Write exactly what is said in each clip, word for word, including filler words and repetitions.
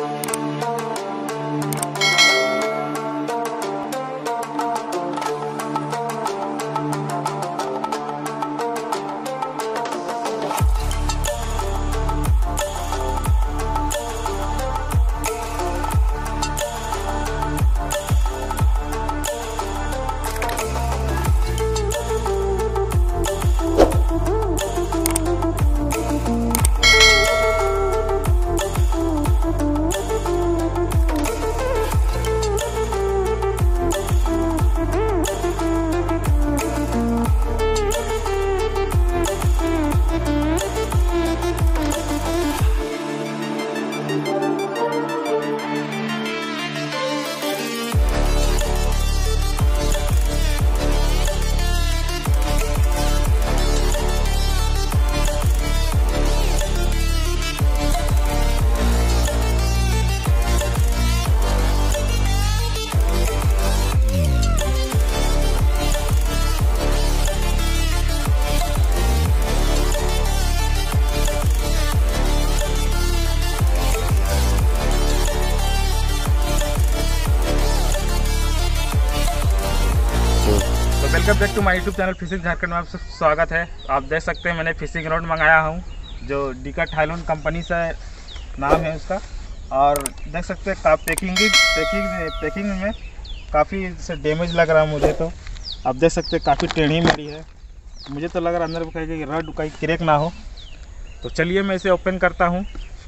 Welcome back to my YouTube channel fishing Jharkhand में आपसे स्वागत है। आप देख सकते हैं मैंने फिशिंग रॉड मंगाया हूं जो डीका थाईलैंड कंपनी से नाम है उसका। और देख सकते हैं का पैकिंग की पैकिंग पैकिंग में काफ़ी से डैमेज लग रहा है मुझे। तो आप देख सकते हैं काफ़ी टेढ़ी मेरी है। मुझे तो लग रहा है अंदर कहीं रॉड कहीं क्रैक ना हो। तो चलिए मैं इसे ओपन करता हूँ।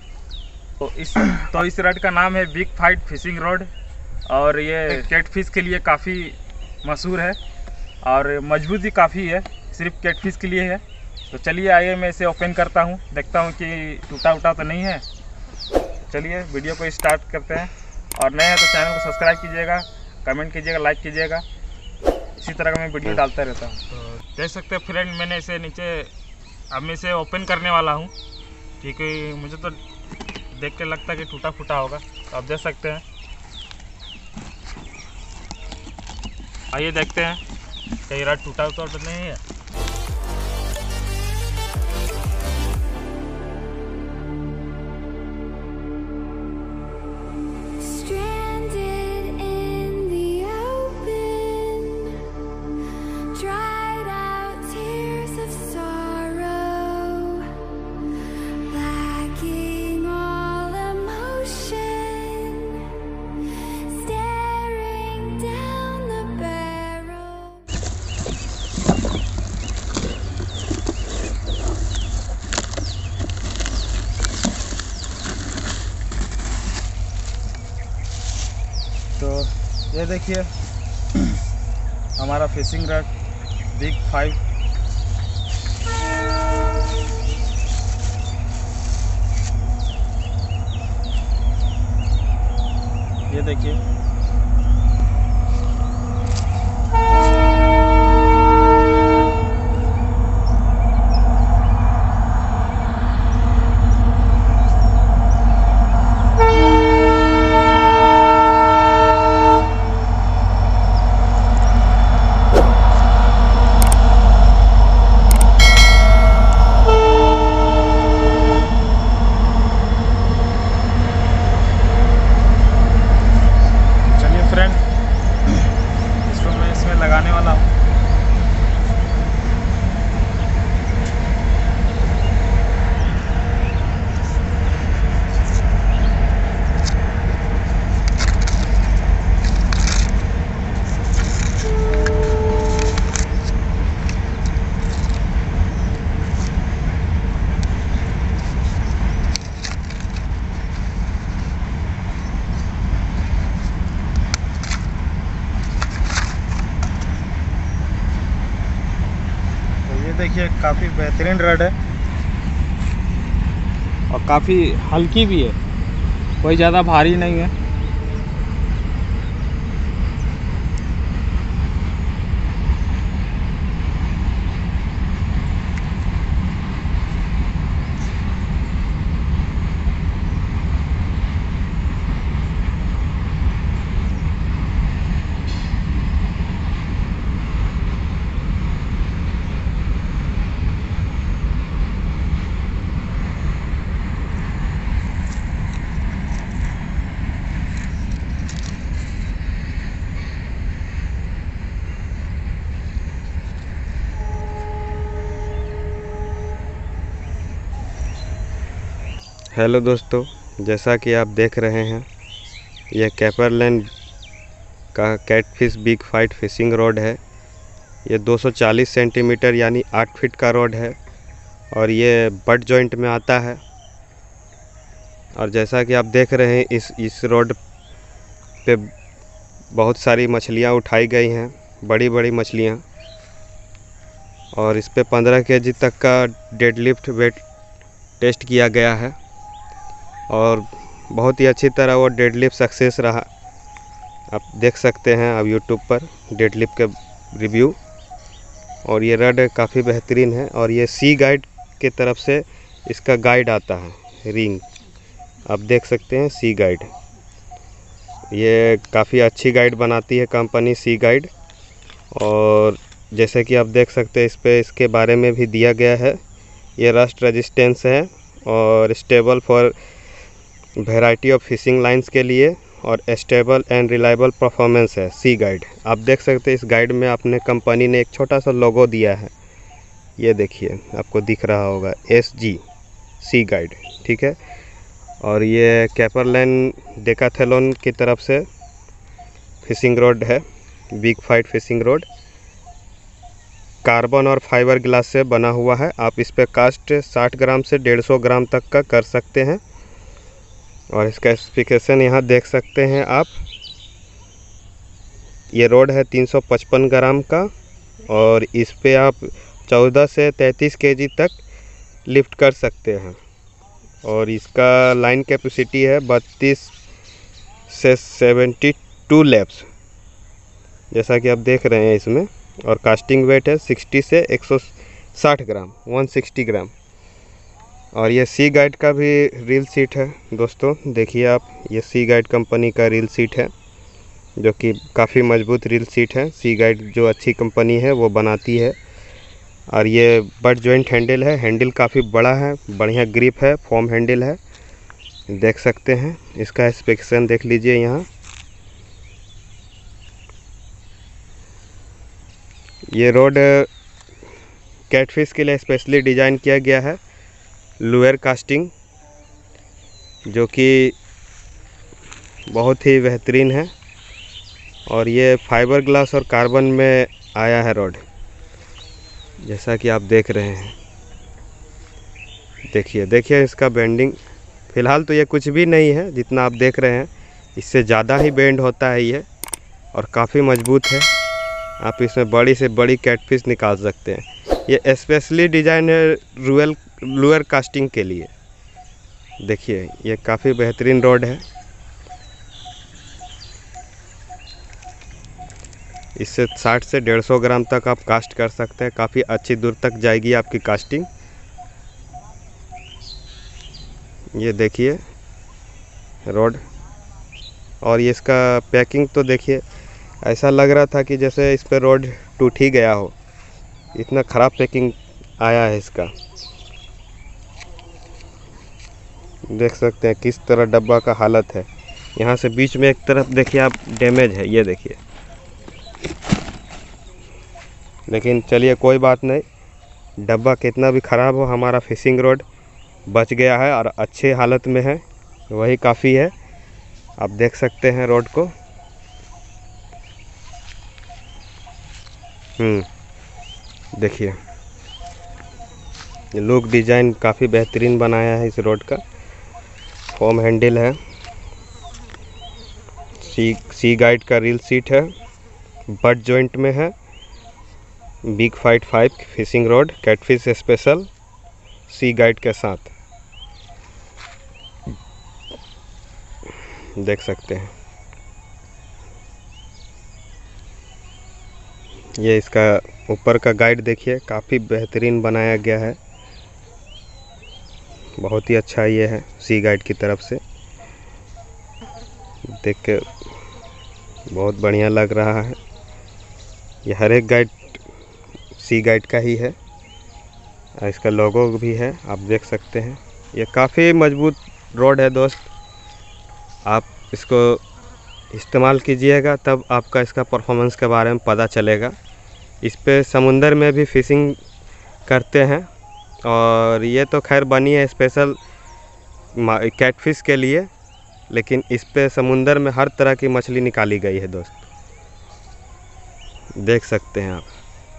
तो इस तो इस रॉड का नाम है बिग फाइट फिशिंग रॉड और ये कैटफिश के लिए काफ़ी मशहूर है और मजबूत भी काफ़ी है, सिर्फ कैटफिश के लिए है। तो चलिए आइए मैं इसे ओपन करता हूँ, देखता हूँ कि टूटा उटा तो नहीं है। चलिए वीडियो को स्टार्ट करते हैं। और नए हैं तो चैनल को सब्सक्राइब कीजिएगा, कमेंट कीजिएगा, लाइक कीजिएगा। इसी तरह का मैं वीडियो डालता रहता हूँ। तो देख सकते हैं फ्रेंड मैंने इसे नीचे अब मैं इसे ओपन करने वाला हूँ क्योंकि मुझे तो देख के लगता है कि टूटा फूटा होगा। तो आप देख सकते हैं, आइए देखते हैं कहीं रॉड टूटा हुआ तो नहीं है। तो ये देखिए हमारा फिशिंग रॉड बिग फाइव ये देखिए लगाने वाला हूँ। देखिए काफ़ी बेहतरीन रॉड है और काफ़ी हल्की भी है, कोई ज़्यादा भारी नहीं है। हेलो दोस्तों, जैसा कि आप देख रहे हैं यह कैपरलैंड का catfish big fight fishing rod है। ये दो सौ चालीस सेंटीमीटर यानी आठ फीट का रॉड है और ये बट जॉइंट में आता है। और जैसा कि आप देख रहे हैं इस इस रॉड पे बहुत सारी मछलियां उठाई गई हैं, बड़ी बड़ी मछलियां। और इस पे पंद्रह केजी तक का डेडलिफ्ट वेट टेस्ट किया गया है और बहुत ही अच्छी तरह वो डेडलिफ्ट सक्सेस रहा। आप देख सकते हैं आप यूट्यूब पर डेडलिफ्ट के रिव्यू। और ये रॉड काफ़ी बेहतरीन है और ये सी गाइड के तरफ से इसका गाइड आता है, रिंग आप देख सकते हैं सी गाइड। ये काफ़ी अच्छी गाइड बनाती है कंपनी सी गाइड। और जैसे कि आप देख सकते हैं इस पे इसके बारे में भी दिया गया है। ये रस्ट रेजिस्टेंस है और stable for variety of fishing lines के लिए और स्टेबल एंड रिलायबल परफॉर्मेंस है सी गाइड। आप देख सकते हैं इस गाइड में अपने कंपनी ने एक छोटा सा लोगो दिया है, ये देखिए आपको दिख रहा होगा एस जी सी गाइड, ठीक है। और ये कैपरलैंड डेकाथलॉन की तरफ से फिशिंग रॉड है, big fight fishing rod. Carbon और फाइबर ग्लास से बना हुआ है। आप इस पे कास्ट साठ ग्राम से डेढ़ सौ ग्राम तक का कर सकते हैं। और इसका स्पेसिफिकेशन यहाँ देख सकते हैं आप। ये रॉड है तीन सौ पचपन ग्राम का और इस पे आप चौदह से तैंतीस केजी तक लिफ्ट कर सकते हैं। और इसका लाइन कैपेसिटी है बत्तीस से बहत्तर लैप्स, जैसा कि आप देख रहे हैं इसमें। और कास्टिंग वेट है साठ से एक सौ साठ ग्राम, एक सौ साठ ग्राम। और ये सी गाइड का भी रील सीट है दोस्तों, देखिए आप, ये सी गाइड कंपनी का रील सीट है जो कि काफ़ी मजबूत रील सीट है। सी गाइड जो अच्छी कंपनी है वो बनाती है। और ये बट जॉइंट हैंडल है, हैंडल काफ़ी बड़ा है, बढ़िया ग्रिप है, फोम हैंडल है, देख सकते हैं। इसका स्पेसिफिकेशन देख लीजिए यहाँ। ये रॉड कैटफिश के लिए स्पेशली डिज़ाइन किया गया है, लुएर कास्टिंग, जो कि बहुत ही बेहतरीन है। और ये फाइबर ग्लास और कार्बन में आया है रॉड, जैसा कि आप देख रहे हैं। देखिए देखिए इसका बेंडिंग, फ़िलहाल तो ये कुछ भी नहीं है जितना आप देख रहे हैं, इससे ज़्यादा ही बेंड होता है ये। और काफ़ी मजबूत है, आप इसमें बड़ी से बड़ी कैटफिश निकाल सकते हैं। ये स्पेशली डिज़ाइन है रुएल लुएर कास्टिंग के लिए। देखिए ये काफ़ी बेहतरीन रॉड है। इससे साठ से डेढ़ सौ ग्राम तक आप कास्ट कर सकते हैं, काफ़ी अच्छी दूर तक जाएगी आपकी कास्टिंग। ये देखिए रॉड। और ये इसका पैकिंग तो देखिए, ऐसा लग रहा था कि जैसे इस पर रॉड टूट ही गया हो, इतना ख़राब पैकिंग आया है इसका। देख सकते हैं किस तरह डब्बा का हालत है। यहाँ से बीच में एक तरफ देखिए आप डैमेज है, ये देखिए। लेकिन चलिए कोई बात नहीं, डब्बा कितना भी ख़राब हो, हमारा फिशिंग रॉड बच गया है और अच्छे हालत में है, वही काफ़ी है। आप देख सकते हैं रॉड को। हम्म देखिए लुक डिज़ाइन काफ़ी बेहतरीन बनाया है इस रॉड का। फोम हैंडल है, सी सी गाइड का रील सीट है, बट जॉइंट में है, big fight five fishing rod catfish special sea guide के साथ, देख सकते हैं। ये इसका ऊपर का गाइड देखिए, काफ़ी बेहतरीन बनाया गया है, बहुत ही अच्छा ये है सी गाइड की तरफ से। देख के बहुत बढ़िया लग रहा है। ये हर एक गाइड सी गाइड का ही है और इसका लोगो भी है, आप देख सकते हैं। ये काफ़ी मजबूत रॉड है दोस्त, आप इसको इस्तेमाल कीजिएगा तब आपका इसका परफॉर्मेंस के बारे में पता चलेगा। इस पे समुंदर में भी फिशिंग करते हैं और ये तो खैर बनी है स्पेशल कैटफिश के लिए, लेकिन इस पे समुंदर में हर तरह की मछली निकाली गई है दोस्त, देख सकते हैं आप।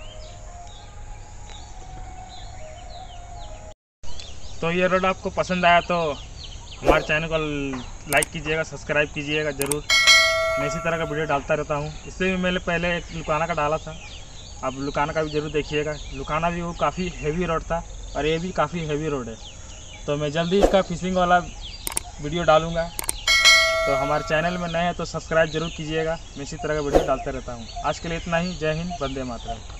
तो ये रोड आपको पसंद आया तो हमारे चैनल को लाइक कीजिएगा, सब्सक्राइब कीजिएगा ज़रूर। मैं इसी तरह का वीडियो डालता रहता हूँ। इससे भी मैंने पहले एक लुकाना का डाला था, आप लुकाना का भी ज़रूर देखिएगा। लुकाना भी वो काफ़ी हैवी रोड था और ये भी काफ़ी हैवी रोड है। तो मैं जल्दी इसका फिशिंग वाला वीडियो डालूँगा। तो हमारे चैनल में नए हैं तो सब्सक्राइब जरूर कीजिएगा। मैं इसी तरह का वीडियो डालते रहता हूँ। आज के लिए इतना ही। जय हिंद, वंदे मातरम।